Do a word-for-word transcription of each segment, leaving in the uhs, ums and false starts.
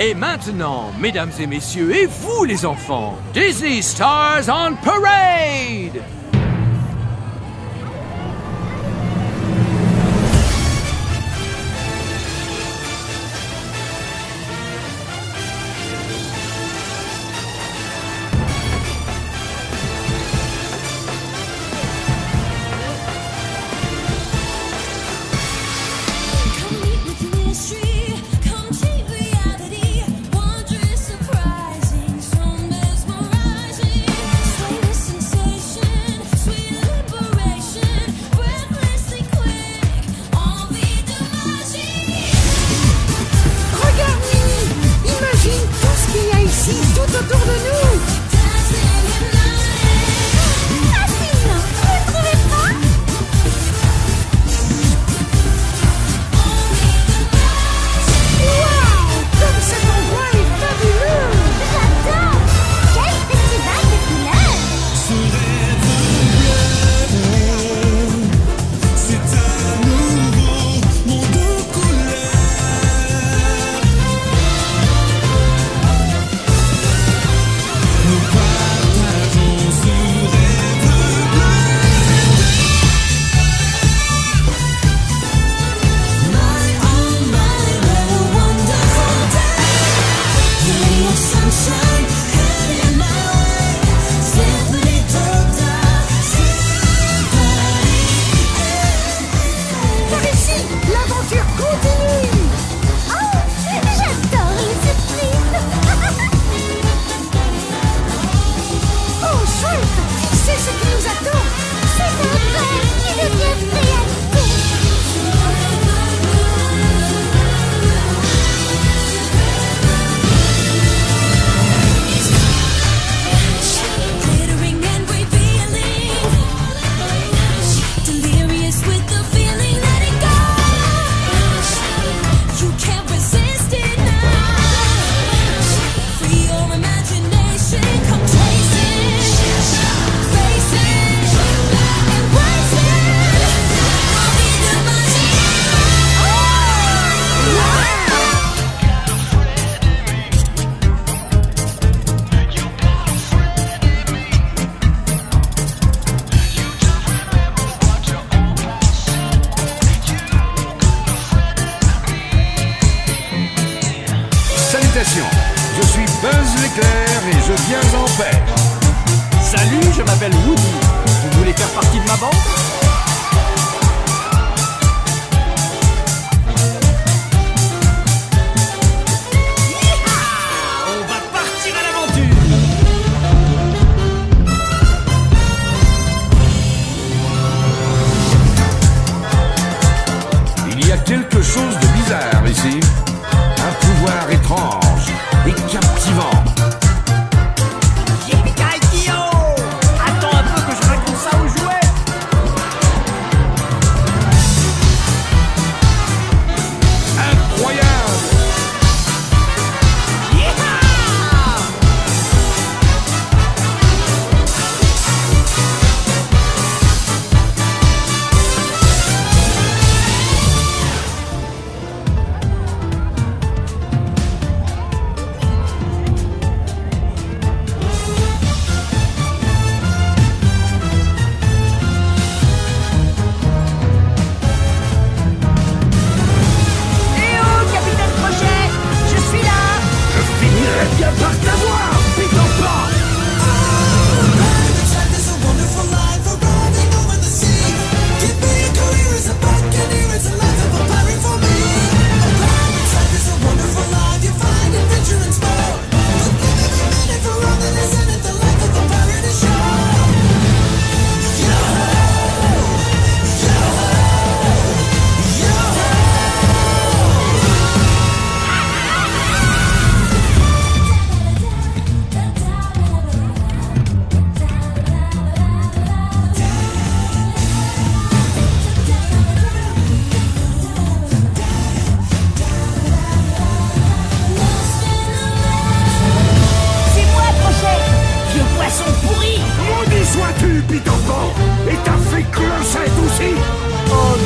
Et maintenant, mesdames et messieurs, et vous les enfants, Disney Stars on Parade! Je suis Buzz l'éclair et je viens en paix. Salut, je m'appelle Woody. Vous voulez faire partie de ma bande? On va partir à l'aventure. Il y a quelque chose de bizarre ici. Un pouvoir étrange et captivant. Yippee-ki-yo! Attends un peu que je raconte ça aux jouets. Incroyable!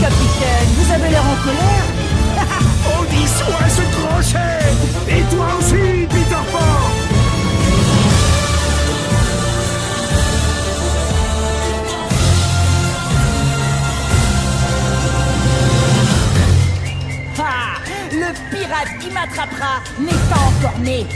Vous avez l'air en colère. On dit soit ce crochet. Et toi aussi. Sandra n'est pas encore née.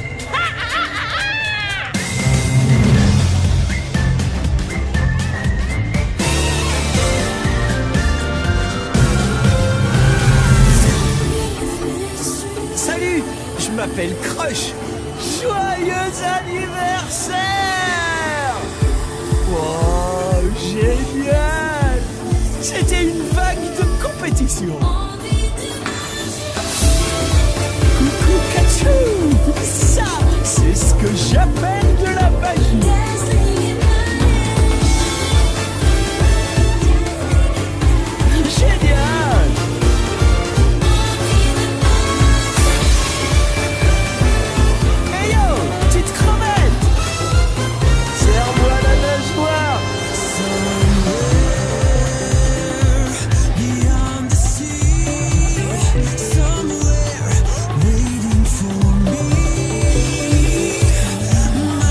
Salut, je m'appelle Crush. Joyeux anniversaire! Wow, génial! C'était une vague de compétition. Coucou Kachou! Ça, c'est ce que j'appelle de la magie. Génial! Hey yo, petite crevette! Serre-moi la nageoire! Somewhere waiting for me.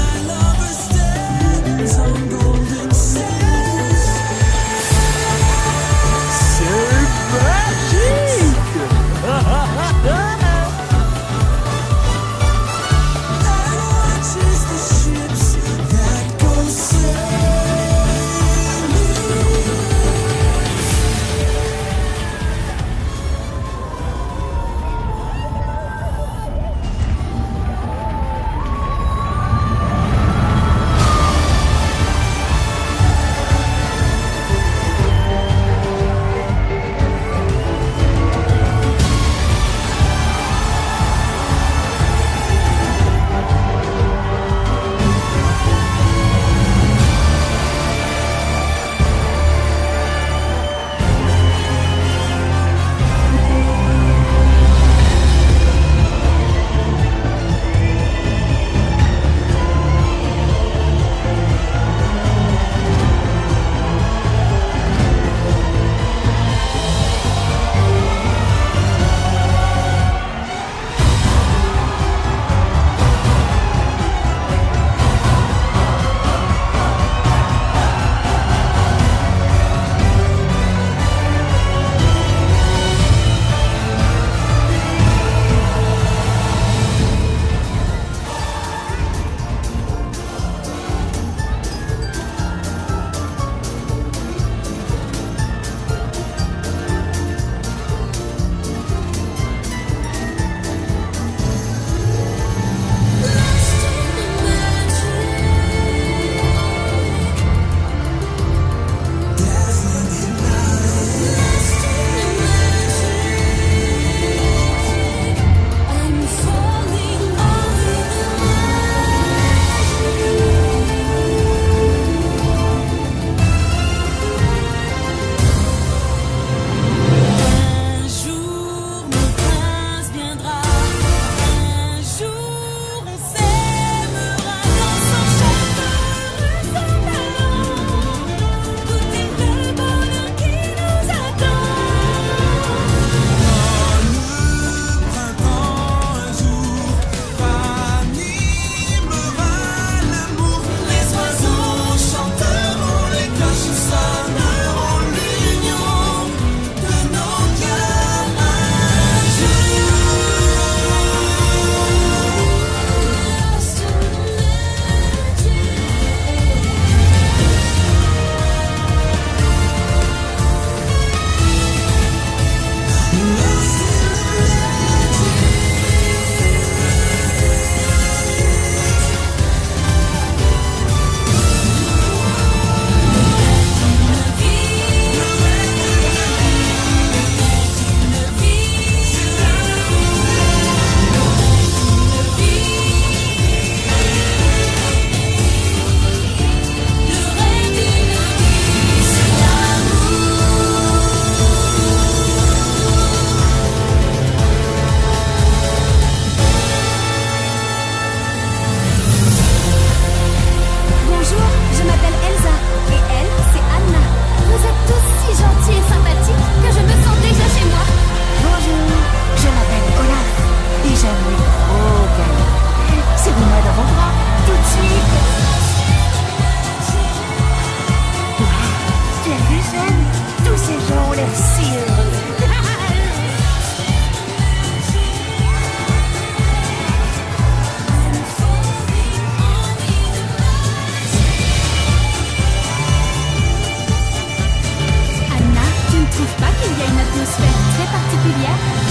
revoir.